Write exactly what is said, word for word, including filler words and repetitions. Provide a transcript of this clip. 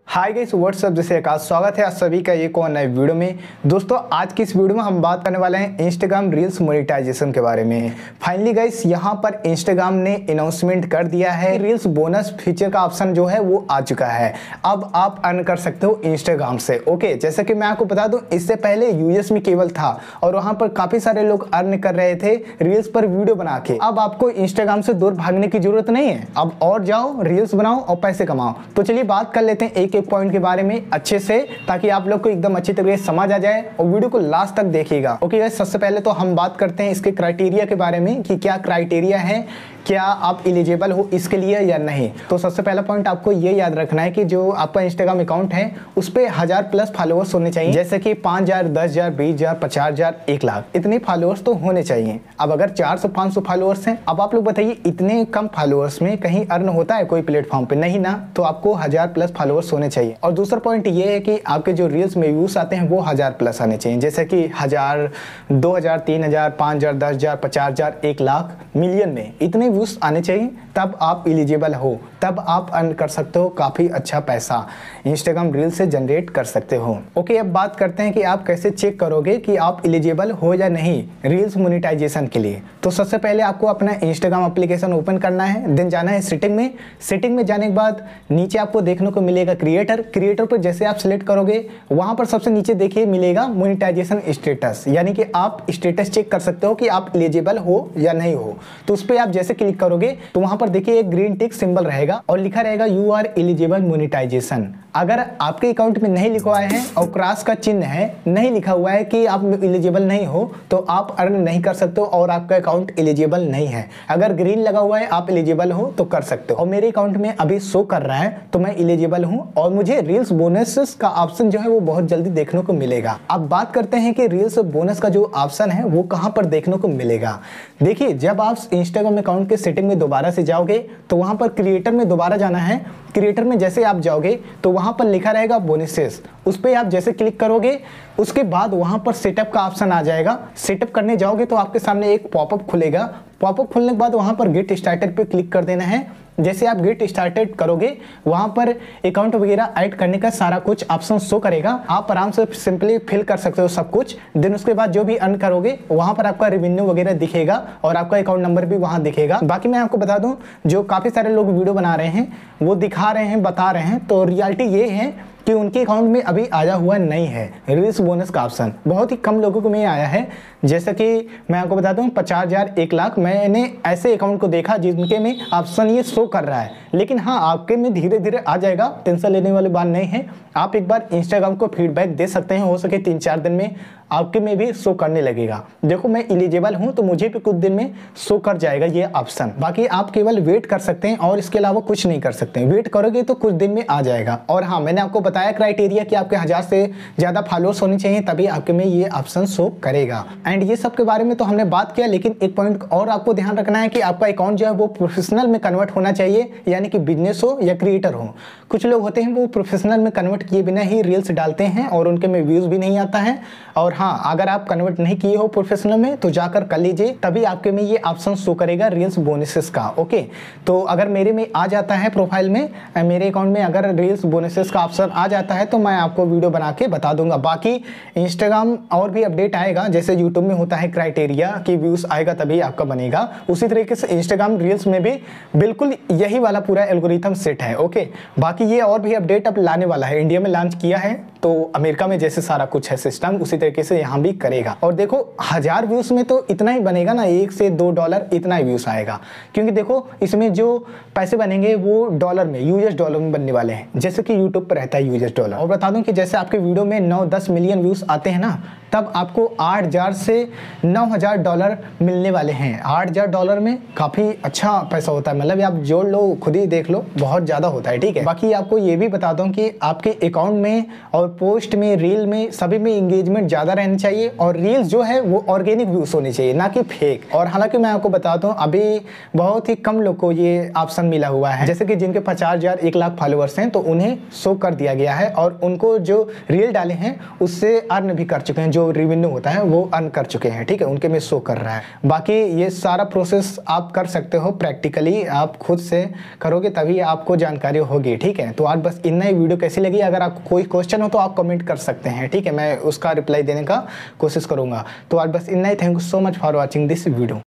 Hi guys what's up, जैसे आकाश स्वागत है आप सभी का एक और नए वीडियो में। दोस्तों आज की इस वीडियो में हम बात करने वाले हैं इंस्टाग्राम रील्स मोनेटाइजेशन के बारे में। फाइनली गाइस यहाँ पर इंस्टाग्राम ने अनाउंसमेंट कर दिया है, रील्स बोनस फीचर का ऑप्शन जो है वो आ चुका है। अब आप अर्न कर सकते हो इंस्टाग्राम से। ओके, जैसे कि मैं आपको बता दूं, इससे पहले यूएस में केवल था और वहाँ पर काफ़ी सारे लोग अर्न कर रहे थे रील्स पर वीडियो बना के। अब आपको इंस्टाग्राम से दूर भागने की जरूरत नहीं है, अब और जाओ रील्स बनाओ और पैसे कमाओ। तो चलिए बात कर लेते हैं एक एक पॉइंट के बारे में अच्छे से, ताकि आप लोग को एकदम अच्छी तरीके से समझ आ जाए और वीडियो को लास्ट तक देखिएगा। ओके गाइस, सबसे पहले तो हम बात करते हैं इसके क्राइटेरिया के बारे में कि क्या क्राइटेरिया है, क्या आप एलिजिबल हो इसके लिए या नहीं। तो सबसे पहला पॉइंट आपको ये याद रखना है कि जो आपका इंस्टाग्राम अकाउंट है उस पर हजार प्लस फॉलोअर्स होने चाहिए, जैसे कि पाँच हजार दस हजार बीस हजार पचास हजार एक लाख इतने फॉलोअर्स तो होने चाहिए। अब अगर चार सौ पाँच सौ फॉलोअर्स हैं, अब आप लोग बताइए इतने कम फॉलोअर्स में कहीं अर्न होता है कोई प्लेटफॉर्म पे? नहीं ना। तो आपको हजार प्लस फॉलोअर्स होने चाहिए। और दूसरा पॉइंट ये है कि आपके जो रील्स में व्यूज आते हैं वो हजार प्लस आने चाहिए, जैसे कि हजार दो हजार तीन हजार पाँच हजार दस हजार पचास हजार एक लाख मिलियन में इतने व्यूज आने चाहिए, तब आप एलिजिबल हो, तब आप अर्न कर सकते हो काफ़ी अच्छा पैसा इंस्टाग्राम रील से जनरेट कर सकते हो। ओके, अब बात करते हैं कि आप कैसे चेक करोगे कि आप एलिजिबल हो या नहीं रील्स मोनेटाइजेशन के लिए। तो सबसे पहले आपको अपना इंस्टाग्राम एप्लीकेशन ओपन करना है, देन जाना है सेटिंग में। सेटिंग में जाने के बाद नीचे आपको देखने को मिलेगा क्रिएटर। क्रिएटर पर जैसे आप सिलेक्ट करोगे वहां पर सबसे नीचे देखिए मिलेगा मोनेटाइजेशन स्टेटस, यानी कि आप स्टेटस चेक कर सकते हो कि आप एलिजिबल हो या नहीं हो। तो उस पर आप जैसे क्लिक करोगे तो वहां पर देखिए एक ग्रीन टिक सिंबल रहेगा और लिखा रहेगा यू आर एलिजिबल मोनेटाइजेशन। अगर आपके अकाउंट में नहीं लिखवाए हैं और क्रॉस का चिन्ह है, नहीं लिखा हुआ है कि आप एलिजिबल नहीं हो, तो आप अर्न नहीं कर सकते हो और आपका अकाउंट एलिजिबल नहीं है। अगर ग्रीन लगा हुआ है आप एलिजिबल हो तो कर सकते हो। और मेरे अकाउंट में अभी शो कर रहा है तो मैं एलिजिबल हूं और मुझे रील्स बोनस का ऑप्शन जो है वो बहुत जल्दी देखने को मिलेगा। अब बात करते हैं कि रील्स बोनस का जो ऑप्शन है वो कहां पर देखने को मिलेगा। देखिए, जब आप इंस्टाग्राम अकाउंट के सेटिंग में दोबारा से जाओगे तो वहां पर क्रिएटर में दोबारा जाना है। क्रिएटर में जैसे आप जाओगे तो वहां पर लिखा रहेगा बोनसेस, उस पर आप जैसे क्लिक करोगे उसके बाद वहां पर सेटअप का ऑप्शन आ जाएगा। सेटअप करने जाओगे तो आपके सामने एक पॉपअप खुलेगा। पॉपअप खुलने के बाद वहां पर गेट स्टार्टेड पे क्लिक कर देना है। जैसे आप गेट स्टार्टेड करोगे वहां पर अकाउंट वगैरह ऐड करने का सारा कुछ ऑप्शन शो करेगा। आप आराम से सिंपली फिल कर सकते हो सब कुछ। देन उसके बाद जो भी अर्न करोगे वहां पर आपका रेवेन्यू वगैरह दिखेगा और आपका अकाउंट नंबर भी वहां दिखेगा। बाकी मैं आपको बता दूं, जो काफी सारे लोग वीडियो बना रहे हैं वो दिखा रहे हैं, बता रहे हैं, तो रियलिटी ये है कि उनके अकाउंट में अभी आया हुआ नहीं है रील्स बोनस का ऑप्शन। बहुत ही कम लोगों को में आया है। जैसे कि मैं आपको बता दूं पचास हजार एक लाख मैंने ऐसे अकाउंट को देखा जिनके में ऑप्शन ये शो कर रहा है। लेकिन हाँ, आपके में धीरे धीरे आ जाएगा, टेंशन लेने वाली बात नहीं है। आप एक बार इंस्टाग्राम को फीडबैक दे सकते हैं, हो सके तीन चार दिन में आपके में भी शो करने लगेगा। देखो मैं एलिजिबल हूं तो मुझे भी कुछ दिन में शो कर जाएगा ये ऑप्शन। बाकी आप केवल वेट कर सकते हैं और इसके अलावा कुछ नहीं कर सकते। वेट करोगे तो कुछ दिन में आ जाएगा। और हाँ, मैंने आपको बताया क्राइटेरिया कि आपके हजार से ज्यादा फॉलोअर्स होने चाहिए तभी आपके में ये ऑप्शन शो करेगा। एंड ये सब के बारे में तो हमने बात किया, लेकिन एक पॉइंट और आपको ध्यान रखना है कि आपका अकाउंट जो है वो प्रोफेशनल में कन्वर्ट होना चाहिए, यानी कि बिजनेस हो या क्रिएटर हो। कुछ लोग होते हैं वो प्रोफेशनल में कन्वर्ट किए बिना ही रील्स डालते हैं और उनके में व्यूज भी नहीं आता है। और हाँ, अगर आप कन्वर्ट नहीं किए हो प्रोफेशनल में तो जाकर कर लीजिए, तभी आपके में ये ऑप्शन शो करेगा रील्स बोनसेस का। ओके, तो अगर मेरे में आ जाता है प्रोफाइल में, मेरे अकाउंट में अगर रील्स बोनसेस का ऑप्शन आ जाता है तो मैं आपको वीडियो बना के बता दूंगा। बाकी इंस्टाग्राम और भी अपडेट आएगा, जैसे यूट्यूब में होता है क्राइटेरिया कि व्यूज आएगा तभी आपका बनेगा, उसी तरीके से इंस्टाग्राम रील्स में भी बिल्कुल यही वाला पूरा एल्गोरिथम सेट है। ओके, बाकी ये और भी अपडेट अब लाने वाला है। इंडिया में लॉन्च किया है तो अमेरिका में जैसे सारा कुछ है सिस्टम, उसी तरीके से यहाँ भी करेगा। और देखो हजार व्यूज में तो इतना ही बनेगा ना, एक से दो डॉलर इतना ही व्यूज आएगा, क्योंकि देखो इसमें जो पैसे बनेंगे वो डॉलर में, यूएस डॉलर में बनने वाले हैं, जैसे कि यूट्यूब पर रहता है यूएस डॉलर। और बता दूं कि जैसे आपके वीडियो में नौ दस मिलियन व्यूज आते हैं ना, तब आपको आठ हजार से नौ हजार डॉलर मिलने वाले हैं। आठ हजार डॉलर में काफी अच्छा पैसा होता है, मतलब आप जोड़ लो, खुद ही देख लो, बहुत ज्यादा होता है। ठीक है, बाकी आपको ये भी बता दूं कि आपके अकाउंट में और और पोस्ट में, रील में, सभी में इंगेजमेंट ज़्यादा रहनी चाहिए और रील्स जो है वो ऑर्गेनिक व्यूज़ होनी चाहिए, ना कि फेक। और हालांकि मैं आपको बताता हूँ अभी बहुत ही कम लोग को ये ऑप्शन मिला हुआ है, जैसे कि जिनके पचास हज़ार एक लाख फॉलोअर्स हैं तो उन्हें शो कर दिया गया है और उनको जो रील डाले हैं उससे अर्न भी कर चुके हैं, जो रेवेन्यू होता है वो अर्न कर चुके हैं, ठीक है, उनके में शो कर रहा है। बाकी ये सारा प्रोसेस आप कर सकते हो, प्रैक्टिकली आप खुद से करोगे तभी आपको जानकारी होगी, ठीक है। तो आज बस इतना ही। वीडियो कैसी लगी? अगर आपको कोई क्वेश्चन हो तो आप कमेंट कर सकते हैं, ठीक है, मैं उसका रिप्लाई देने का कोशिश करूंगा। तो आज बस इतना ही। Thank you so much for watching this video.